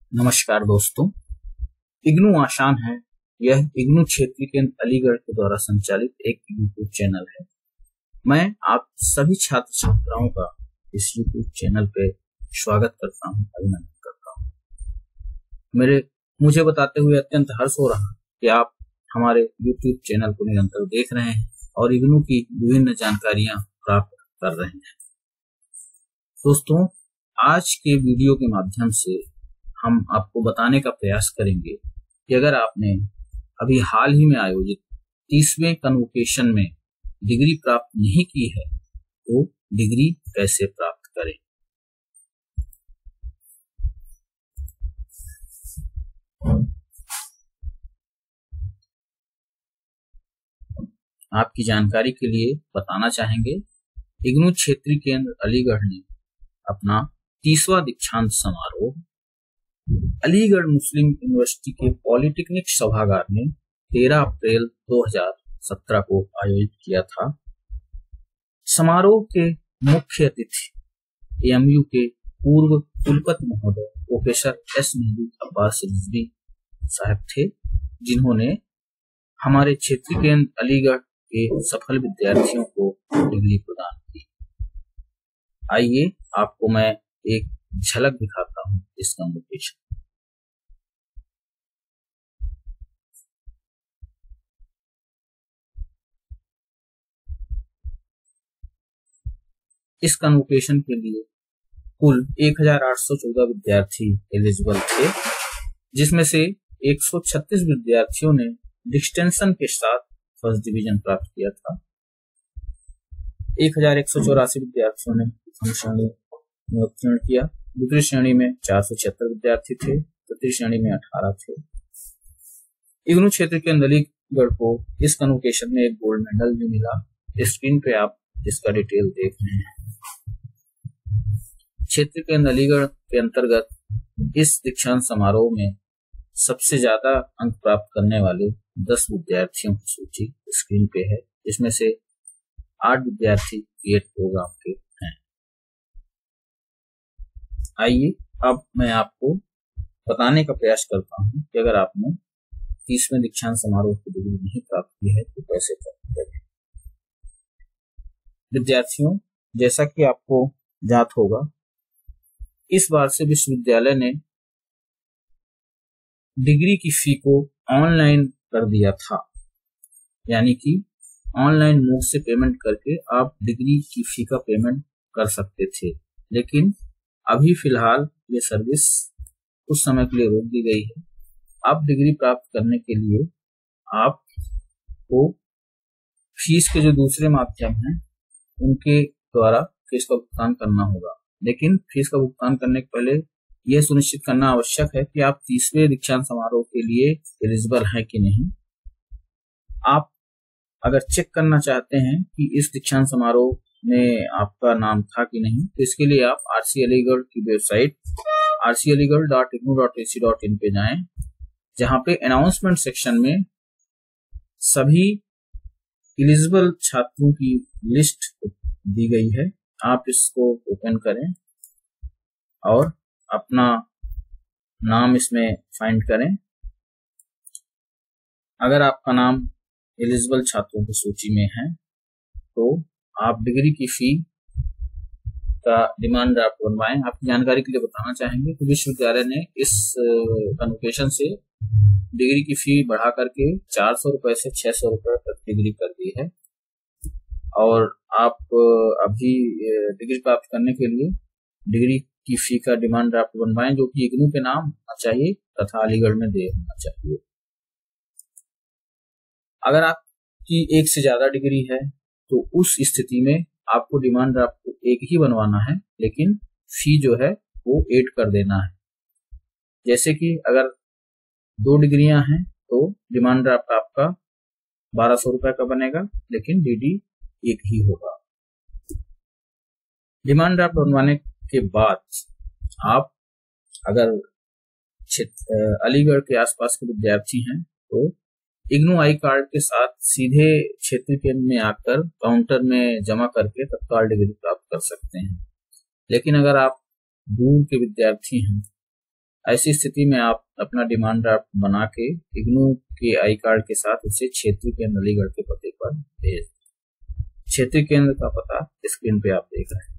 नमस्कार दोस्तों, इग्नू आसान है। यह इग्नू क्षेत्र केंद्र अलीगढ़ के द्वारा संचालित एक यूट्यूब चैनल है। मैं आप सभी छात्र छात्राओं का इस यूट्यूब चैनल पे स्वागत करता हूं, अभिनंदन करता हूं। मुझे बताते हुए अत्यंत हर्ष हो रहा कि आप हमारे यूट्यूब चैनल को निरंतर देख रहे हैं और इग्नू की विभिन्न जानकारियां प्राप्त कर रहे हैं। दोस्तों, आज के वीडियो के माध्यम से हम आपको बताने का प्रयास करेंगे कि अगर आपने अभी हाल ही में आयोजित 30वें कन्वोकेशन में डिग्री प्राप्त नहीं की है तो डिग्री कैसे प्राप्त करें। आपकी जानकारी के लिए बताना चाहेंगे, इग्नू क्षेत्रीय केंद्र अलीगढ़ ने अपना 30वां दीक्षांत समारोह अलीगढ़ मुस्लिम यूनिवर्सिटी के पॉलिटेक्निक सभागार में 13 अप्रैल 2017 को आयोजित किया था। समारोह के मुख्य अतिथि एएमयू के पूर्व कुलपति महोदय प्रोफेसर एस मेहदी अब्बास रिजवी साहब थे, जिन्होंने हमारे क्षेत्रीय केंद्र अलीगढ़ के सफल विद्यार्थियों को डिग्री प्रदान की। आइए आपको मैं एक झलक दिखाता हूं इस कन्वोकेशन। इस कन्वोकेशन के लिए कुल 1814 विद्यार्थी एलिजिबल थे, जिसमें से 136 विद्यार्थियों ने डिस्टिंक्शन के साथ फर्स्ट डिवीजन प्राप्त किया था। 1184 विद्यार्थियों ने प्रथम श्रेणी में उत्तीर्ण किया। दूसरी श्रेणी में 476 विद्यार्थी थे, तृतीय श्रेणी में 18 थे। इग्नू क्षेत्र के अलीगढ़ को इस कन्वोकेशन में एक गोल्ड मेडल भी मिला। स्क्रीन पे आप इसका डिटेल देख रहे हैं। क्षेत्र के अलीगढ़ के अंतर्गत इस दीक्षांत समारोह में सबसे ज्यादा अंक प्राप्त करने वाले 10 विद्यार्थियों की सूची स्क्रीन पे है, जिसमें से 8 विद्यार्थी बीएड प्रोग्राम के हैं। आइए अब मैं आपको बताने का प्रयास करता हूं कि अगर आपने 30वें दीक्षांत समारोह की डिग्री नहीं प्राप्त की है तो कैसे प्राप्त करें। विद्यार्थियों, जैसा कि आपको ज्ञात होगा, इस बार से विश्वविद्यालय ने डिग्री की फी को ऑनलाइन कर दिया था, यानी कि ऑनलाइन मोड से पेमेंट करके आप डिग्री की फी का पेमेंट कर सकते थे। लेकिन अभी फिलहाल ये सर्विस कुछ समय के लिए रोक दी गई है। अब डिग्री प्राप्त करने के लिए आपको फीस के जो दूसरे माध्यम हैं उनके द्वारा फीस का भुगतान करना होगा। लेकिन फीस का भुगतान करने के पहले यह सुनिश्चित करना आवश्यक है कि आप 30वें दीक्षांत समारोह के लिए एलिजिबल हैं कि नहीं। आप अगर चेक करना चाहते हैं कि इस दीक्षांत समारोह में आपका नाम था कि नहीं, तो इसके लिए आप आरसी अलीगढ़ की वेबसाइट rcaligarh.ignu.ac.in पे जाएं, जहां पे अनाउंसमेंट सेक्शन में सभी एलिजिबल छात्रों की लिस्ट दी गई है। आप इसको ओपन करें और अपना नाम इसमें फाइंड करें। अगर आपका नाम एलिजिबल छात्रों की सूची में है तो आप डिग्री की फी का डिमांड ड्राफ्ट बनवाएं। आपकी जानकारी के लिए बताना चाहेंगे कि विश्वविद्यालय ने इस कन्वोकेशन से डिग्री की फी बढ़ा करके 400 रुपए से 600 रुपए तक डिग्री कर दी है और आप अभी डिग्री प्राप्त करने के लिए डिग्री की फी का डिमांड ड्राफ्ट बनवाएं, जो कि इग्नू के नाम होना चाहिए तथा अलीगढ़ में दे होना चाहिए। अगर आपकी एक से ज्यादा डिग्री है तो उस स्थिति में आपको डिमांड ड्राफ्ट को एक ही बनवाना है, लेकिन फी जो है वो ऐड कर देना है। जैसे कि अगर 2 डिग्रियां हैं तो डिमांड ड्राफ्ट आपका 1200 रुपए का बनेगा, लेकिन डीडी एक ही होगा। डिमांड ड्राफ्ट बनवाने के बाद आप अगर अलीगढ़ के आसपास के विद्यार्थी हैं तो इग्नू आई कार्ड के साथ सीधे क्षेत्र केंद्र में आकर काउंटर में जमा करके तत्काल डिग्री प्राप्त कर सकते हैं। लेकिन अगर आप दूर के विद्यार्थी हैं, ऐसी स्थिति में आप अपना डिमांड ड्राफ्ट बना के इग्नू के आई कार्ड के साथ उसे क्षेत्रीय केंद्र अलीगढ़ के पते पर भेज दें। क्षेत्रीय केंद्र का पता स्क्रीन पे आप देख रहे हैं।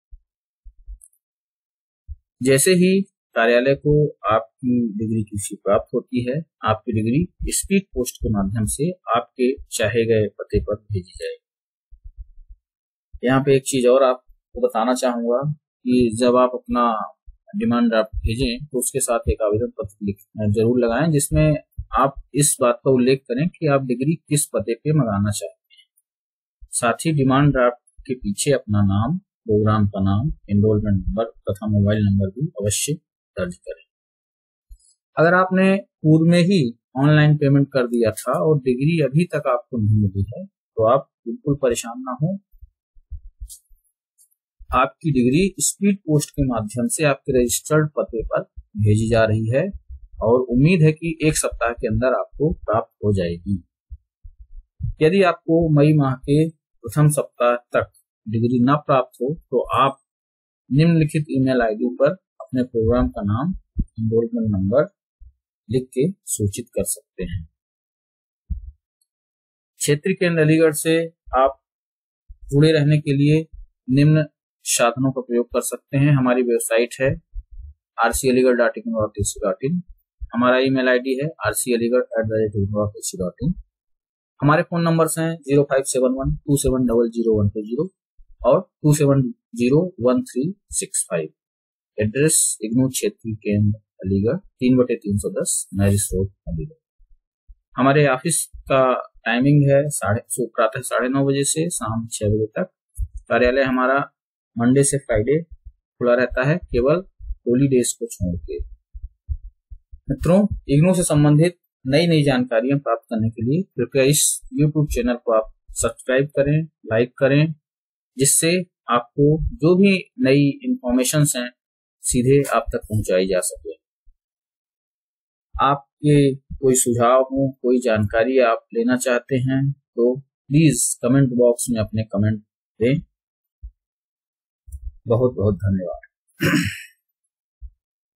जैसे ही कार्यालय को आपकी डिग्री की फी प्राप्त होती है, आपकी डिग्री स्पीड पोस्ट के माध्यम से आपके चाहे गए पते पर भेजी जाएगी। यहाँ पे एक चीज और आपको बताना चाहूंगा कि जब आप अपना डिमांड ड्राफ्ट भेजें तो उसके साथ एक आवेदन पत्र जरूर लगाएं, जिसमें आप इस बात का उल्लेख करें कि आप डिग्री किस पते पे मंगाना चाहते हैं। साथ ही डिमांड ड्राफ्ट के पीछे अपना नाम, प्रोग्राम का नाम, एनरोलमेंट नंबर तथा मोबाइल नंबर भी अवश्य दर्ज करें। अगर आपने पूर्व में ही ऑनलाइन पेमेंट कर दिया था और डिग्री अभी तक आपको नहीं मिली है तो आप बिल्कुल परेशान ना हो। आपकी डिग्री स्पीड पोस्ट के माध्यम से आपके रजिस्टर्ड पते पर भेजी जा रही है और उम्मीद है कि 1 सप्ताह के अंदर आपको प्राप्त हो जाएगी। यदि आपको मई माह के प्रथम सप्ताह तक डिग्री न प्राप्त हो तो आप निम्नलिखित ईमेल आईडी पर अपने प्रोग्राम का नाम, एनरोलमेंट नंबर लिख के सूचित कर सकते हैं। क्षेत्रीय केंद्र अलीगढ़ से आप जुड़े रहने के लिए निम्न साधनों का प्रयोग कर सकते हैं। हमारी वेबसाइट है rcaligarh.in। हमारा ईमेल आईडी है rcaligarh@ignorac.in। हमारे फोन नंबर्स हैं 057127000120 और 27011365। एड्रेस इग्नू क्षेत्रीय केंद्र अलीगढ़ 3/310 मैरिज रोड अलीगढ़। हमारे ऑफिस का टाइमिंग है प्रातः 9:30 बजे से शाम 6 बजे तक। कार्यालय हमारा मंडे से फ्राइडे खुला रहता है, केवल हॉलीडेज को छोड़ के। मित्रों, इग्नू से संबंधित नई जानकारियां प्राप्त करने के लिए कृपया इस YouTube चैनल को आप सब्सक्राइब करें, लाइक करें, जिससे आपको जो भी नई इंफॉर्मेशन हैं सीधे आप तक पहुंचाई जा सके। आपके कोई सुझाव हो, कोई जानकारी आप लेना चाहते हैं तो प्लीज कमेंट बॉक्स में अपने कमेंट दें। बहुत बहुत धन्यवाद।